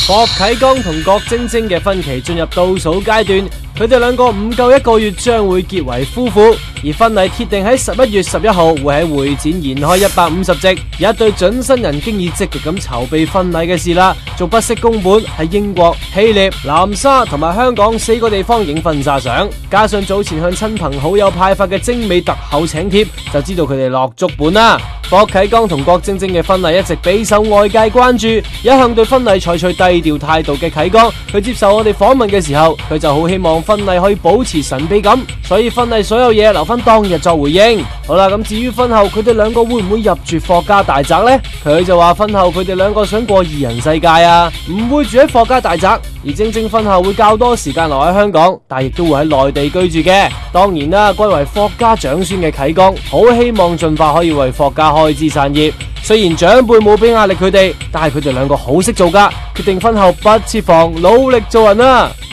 霍啟剛同郭晶晶嘅婚期進入倒數階段，佢哋兩個唔夠1個月將會結為夫婦，而婚禮鐵定喺11月11號會喺會展延開150席。有一對準新人經已積極咁籌備婚禮嘅事啦，仲不惜工本喺英國、希臘、南沙同埋香港4個地方影婚紗相，加上早前向親朋好友派發嘅精美特厚請帖，就知道佢哋落足本啦。霍啟剛同郭晶晶嘅婚禮一直備受外界關注，一向對婚禮採取低調態度嘅啟剛，佢接受我哋訪問嘅時候，佢就好希望婚禮可以保持神秘感，所以婚禮所有嘢留翻當日作回應。好啦，咁至於婚後佢哋兩個會唔會入住霍家大宅呢？佢就話婚後佢哋兩個想過二人世界啊，唔會住喺霍家大宅。而晶晶婚後會較多時間留喺香港，但亦都會喺內地居住嘅。當然啦，歸為霍家長孫嘅啟剛，好希望盡快可以為霍家開枝散葉。雖然長輩冇俾壓力佢哋，但係佢哋兩個好識做㗎，決定婚後不設防，努力做人啦。